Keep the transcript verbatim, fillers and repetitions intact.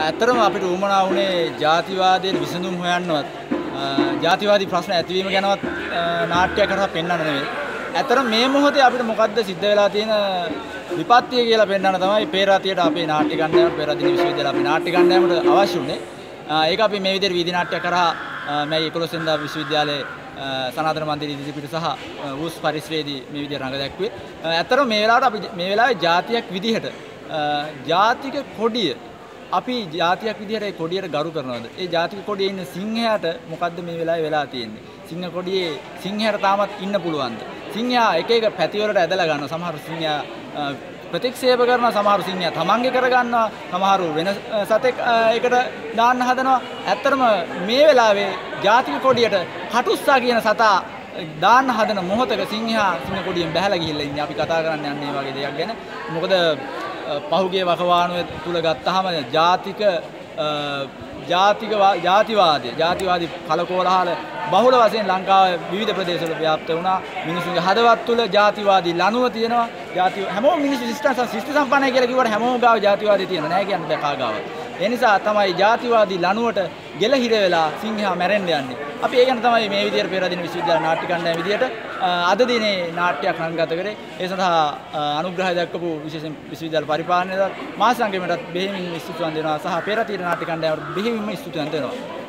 ඇත්තටම අපිට උවමනා වුණේ ජාතිවාදයේ විසඳුම් හොයන්නවත් ජාතිවාදී ප්‍රශ්න ඇතිවීම ගැනවත් නාට්‍යයක් කරලා පෙන්වන්න නෙවෙයි. ඇත්තටම මේ මොහොතේ අපිට මොකද්ද සිද්ධ වෙලා තියෙන විපත්තිය කියලා පෙන්වන්න තමයි පේරාතියට අපේ නාට්‍ය කණ්ඩායම පේරාතින විශ්වවිද්‍යාලය අපේ නාට්‍ය කණ්ඩායමට අවශ්‍ය වුණේ. ඒක අපි මේ විදිහට වීදි නාට්‍ය කරා මේ එකොළොස් වෙනිදා විශ්වවිද්‍යාලයේ සනාතන මන්දිර ඉදිරිපිට සහ වූස් පරිසරයේදී මේ විදිහට රඟ දැක්ුවේ. ඇත්තටම මේ වෙලාවට අපි මේ වෙලාවේ ජාතියක් විදිහට ජාතික කොඩිය අපි ජාතියක් විදිහට ඒ කොඩියට ගරු කරනවද? ඒ ජාතික කොඩියේ ඉන්න සිංහයාට මොකද්ද මේ වෙලාවේ වෙලා තියෙන්නේ? සිංහ කොඩියේ සිංහයාට තාමත් ඉන්න පුළුවන්ද? සිංහයා එක එක පැති වලට ඇදලා ගන්නවා. සමහර සිංහයා ප්‍රතික්ෂේප කරනවා, සමහර සිංහයා තමන්ගේ කරගන්නවා, සමහරු වෙන සතෙක් එකට දාන්න හදනවා. ඇත්තටම මේ වෙලාවේ ජාතික කොඩියට කටුස්සා කියන සතා දාන්න හදන මොහොතක සිංහයා සිංහ කොඩියෙන් බැහැලා ගිහිල්ලා ඉන්නේ. අපි කතා කරන්නේ අන්න ඒ වගේ දෙයක් ගැන. මොකද පහුගිය වකවානුවේ තුල ගත්තාම ජාතික ජාතික ජාතිවාදය ජාතිවාදී කලකෝලහල බහුල වශයෙන් ලංකාවේ විවිධ ප්‍රදේශවල ව්‍යාප්ත වුණා. මිනිසුන්ගේ හදවත් තුල ජාතිවාදී ලනුව තියෙනවා. ජාති හැමෝම මිනිස්සු ශිෂ්ට ශිෂ්ට සම්පන්නයි කියලා කිව්වට හැමෝම ගාව ජාතිවාදී තියෙනවා නෑ කියන්න බෑ කාගාවත්. ඒ නිසා තමයි ජාතිවාදී ලනුවට ගෙලහිර වෙලා සිංහයා මැරෙන්න යන්නේ. අපි ඒ ගැන තමයි මේ විදියට පේරාදෙණිය විශ්වවිද්‍යාල නාට්‍ය කණ්ඩායම විදියට අද දිනේ නාට්‍යයක් රංගත කරේ. ඒ සඳහා අනුග්‍රහය දක්වපු විශේෂයෙන් විශ්වවිද්‍යාල පරිපාලනයට මාස සංගමයටත් බෙහෙවින් ස්තුතිවන්ත වෙනවා සහ පේරාදෙණිය නාට්‍ය කණ්ඩායමට බෙහෙවින්ම ස්තුතිවන්ත වෙනවා.